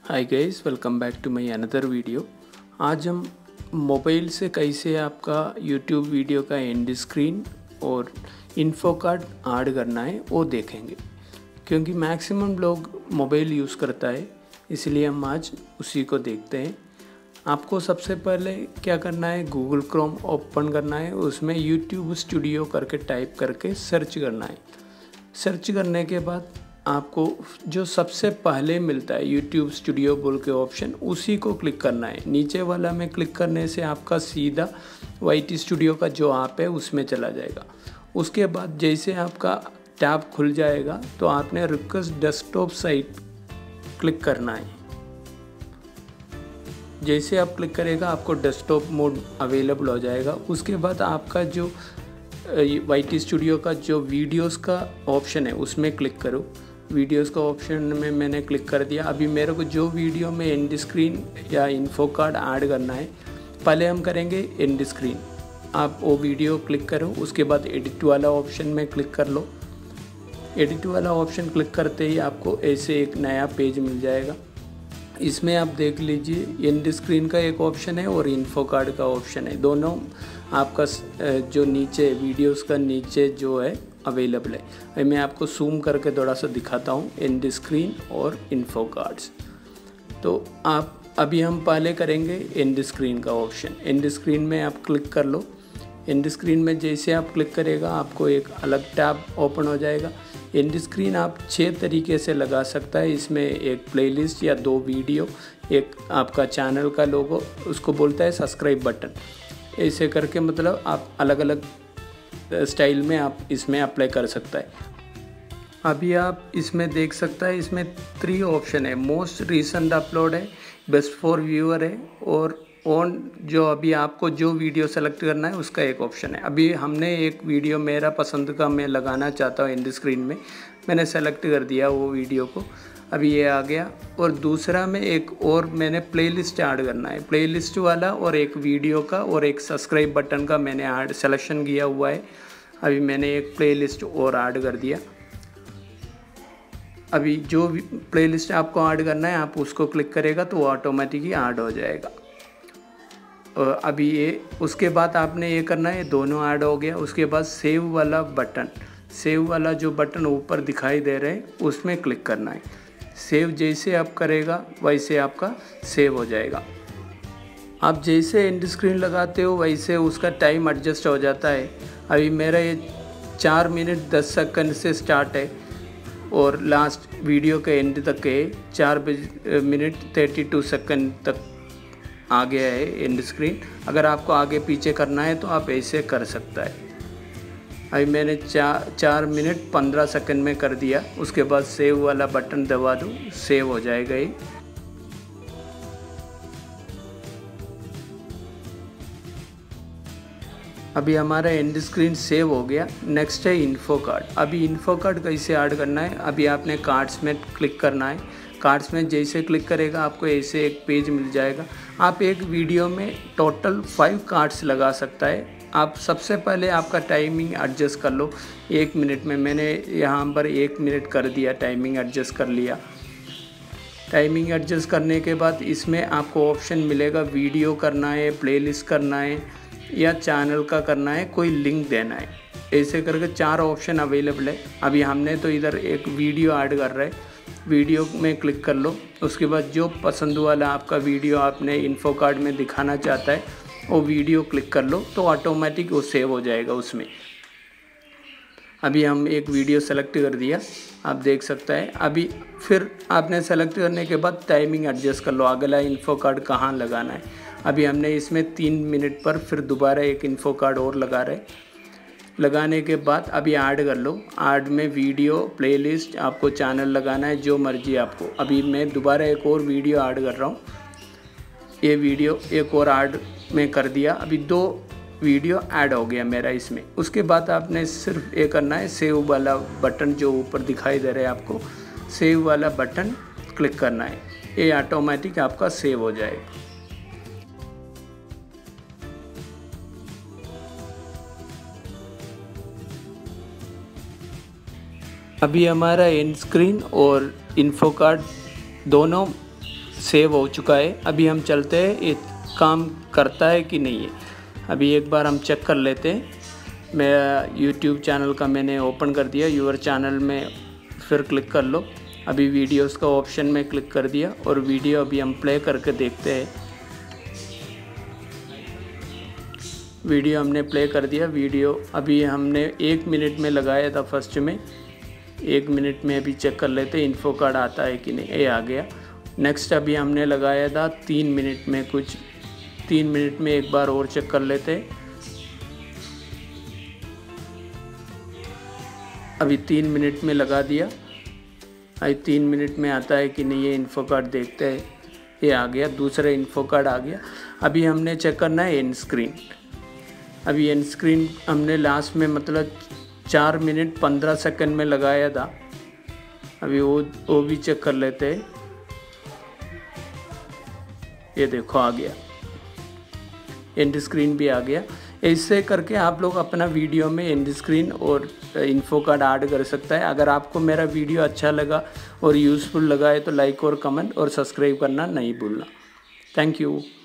Hi guys, welcome back to my another video. आज हम mobile से कैसे आपका यूट्यूब वीडियो का एंड स्क्रीन और इन्फो कार्ड ऐड करना है वो देखेंगे, क्योंकि मैक्सिमम लोग मोबाइल यूज़ करता है, इसलिए हम आज उसी को देखते हैं। आपको सबसे पहले क्या करना है, गूगल क्रोम ओपन करना है, उसमें यूट्यूब स्टूडियो करके टाइप करके सर्च करना है। सर्च करने के बाद आपको जो सबसे पहले मिलता है यूट्यूब स्टूडियो बोल के ऑप्शन, उसी को क्लिक करना है। नीचे वाला में क्लिक करने से आपका सीधा वाईटी स्टूडियो का जो ऐप है उसमें चला जाएगा। उसके बाद जैसे आपका टैब खुल जाएगा तो आपने रिक्वेस्ट डेस्कटॉप साइट क्लिक करना है। जैसे आप क्लिक करेगा आपको डेस्कटॉप मोड अवेलेबल हो जाएगा। उसके बाद आपका जो वाईटी स्टूडियो का जो वीडियोस का ऑप्शन है उसमें क्लिक करो। वीडियोस का ऑप्शन में मैंने क्लिक कर दिया। अभी मेरे को जो वीडियो में एंड स्क्रीन या इन्फो कार्ड ऐड करना है, पहले हम करेंगे एंड स्क्रीन। आप वो वीडियो क्लिक करो, उसके बाद एडिट वाला ऑप्शन में क्लिक कर लो। एडिट वाला ऑप्शन क्लिक करते ही आपको ऐसे एक नया पेज मिल जाएगा। इसमें आप देख लीजिए एंड स्क्रीन का एक ऑप्शन है और इन्फो कार्ड का ऑप्शन है। दोनों आपका जो नीचे वीडियोस का नीचे जो है अवेलेबल है। मैं आपको जूम करके थोड़ा सा दिखाता हूँ एंड स्क्रीन और इन्फो कार्ड्स। तो आप अभी हम पहले करेंगे एंड स्क्रीन का ऑप्शन। एंड स्क्रीन में आप क्लिक कर लो। एंड स्क्रीन में जैसे आप क्लिक करेगा आपको एक अलग टैब ओपन हो जाएगा। एंड स्क्रीन आप 6 तरीके से लगा सकता है। इसमें एक प्लेलिस्ट या 2 वीडियो, एक आपका चैनल का लोगो, उसको बोलता है सब्सक्राइब बटन। ऐसे करके मतलब आप अलग अलग स्टाइल में आप इसमें अप्लाई कर सकता है। अभी आप इसमें देख सकता है, इसमें 3 ऑप्शन है। मोस्ट रिसेंट अपलोड है, बेस्ट फॉर व्यूअर है और ऑन जो अभी आपको जो वीडियो सेलेक्ट करना है उसका एक ऑप्शन है। अभी हमने एक वीडियो मेरा पसंद का मैं लगाना चाहता हूँ एंड स्क्रीन में, मैंने सेलेक्ट कर दिया वो वीडियो को। अभी ये आ गया। और दूसरा में एक और मैंने प्लेलिस्ट ऐड करना है। प्लेलिस्ट वाला और एक वीडियो का और एक सब्सक्राइब बटन का मैंने ऐड सिलेक्शन किया हुआ है। अभी मैंने एक प्लेलिस्ट और ऐड कर दिया। अभी जो प्लेलिस्ट आपको ऐड करना है आप उसको क्लिक करेगा तो ऑटोमेटिकली ऐड हो जाएगा। और अभी ये उसके बाद आपने ये करना है, दोनों ऐड हो गया। उसके बाद सेव वाला बटन, सेव वाला जो बटन ऊपर दिखाई दे रहे हैं उसमें क्लिक करना है। सेव जैसे आप करेगा वैसे आपका सेव हो जाएगा। आप जैसे एंड स्क्रीन लगाते हो वैसे उसका टाइम एडजस्ट हो जाता है। अभी मेरा ये 4 मिनट 10 सेकंड से स्टार्ट है और लास्ट वीडियो के एंड तक है 4 मिनट 32 सेकंड तक आ गया है एंड स्क्रीन। अगर आपको आगे पीछे करना है तो आप ऐसे कर सकता है। अभी मैंने 4 मिनट 15 सेकंड में कर दिया। उसके बाद सेव वाला बटन दबा दूँ, सेव हो जाएगा ये। अभी हमारा एंड स्क्रीन सेव हो गया। नेक्स्ट है इन्फो कार्ड। अभी इन्फो कार्ड कैसे ऐड करना है, अभी आपने कार्ड्स में क्लिक करना है। कार्ड्स में जैसे क्लिक करेगा आपको ऐसे एक पेज मिल जाएगा। आप एक वीडियो में टोटल 5 कार्ड्स लगा सकता है। आप सबसे पहले आपका टाइमिंग एडजस्ट कर लो 1 मिनट में। मैंने यहाँ पर 1 मिनट कर दिया, टाइमिंग एडजस्ट कर लिया। टाइमिंग एडजस्ट करने के बाद इसमें आपको ऑप्शन मिलेगा, वीडियो करना है, प्लेलिस्ट करना है या चैनल का करना है, कोई लिंक देना है। ऐसे करके 4 ऑप्शन अवेलेबल है। अभी हमने तो इधर एक वीडियो ऐड कर रहे हैं, वीडियो में क्लिक कर लो। उसके बाद जो पसंद वाला आपका वीडियो आपने इन्फो कार्ड में दिखाना चाहता है वो वीडियो क्लिक कर लो तो ऑटोमेटिक वो सेव हो जाएगा उसमें। अभी हम एक वीडियो सेलेक्ट कर दिया, आप देख सकते हैं। अभी फिर आपने सेलेक्ट करने के बाद टाइमिंग एडजस्ट कर लो, अगला इन्फो कार्ड कहाँ लगाना है। अभी हमने इसमें 3 मिनट पर फिर दोबारा एक इन्फो कार्ड और लगा रहे। लगाने के बाद अभी ऐड कर लो। ऐड में वीडियो, प्लेलिस्ट, आपको चैनल लगाना है, जो मर्जी आपको। अभी मैं दोबारा एक और वीडियो ऐड कर रहा हूँ। ये वीडियो एक और ऐड में कर दिया। अभी 2 वीडियो ऐड हो गया मेरा इसमें। उसके बाद आपने सिर्फ ये करना है, सेव वाला बटन जो ऊपर दिखाई दे रहा है आपको, सेव वाला बटन क्लिक करना है। ये ऑटोमेटिक आपका सेव हो जाएगा। अभी हमारा एंड स्क्रीन और इन्फो कार्ड दोनों सेव हो चुका है। अभी हम चलते हैं ये काम करता है कि नहीं है, अभी एक बार हम चेक कर लेते हैं। मेरा यूट्यूब चैनल का मैंने ओपन कर दिया, यूर चैनल में फिर क्लिक कर लो। अभी वीडियोस का ऑप्शन में क्लिक कर दिया और वीडियो अभी हम प्ले करके देखते हैं। वीडियो हमने प्ले कर दिया। वीडियो अभी हमने 1 मिनट में लगाया था फर्स्ट में, 1 मिनट में अभी चेक कर लेते इन्फो कार्ड आता है कि नहीं। ये आ गया। नेक्स्ट अभी हमने लगाया था 3 मिनट में, कुछ 3 मिनट में एक बार और चेक कर लेते। अभी 3 मिनट में लगा दिया, अभी 3 मिनट में आता है कि नहीं ये इन्फो कार्ड देखते हैं। ये आ गया, दूसरा इन्फो कार्ड आ गया। अभी हमने चेक करना है एंड स्क्रीन। अभी एंड स्क्रीन हमने लास्ट में मतलब 4 मिनट 15 सेकंड में लगाया था। अभी वो भी चेक कर लेते हैं। ये देखो आ गया, एंड स्क्रीन भी आ गया। ऐसे करके आप लोग अपना वीडियो में एंड स्क्रीन और इन्फो कार्ड ऐड कर सकता है। अगर आपको मेरा वीडियो अच्छा लगा और यूज़फुल लगा है तो लाइक और कमेंट और सब्सक्राइब करना नहीं भूलना। Thank you.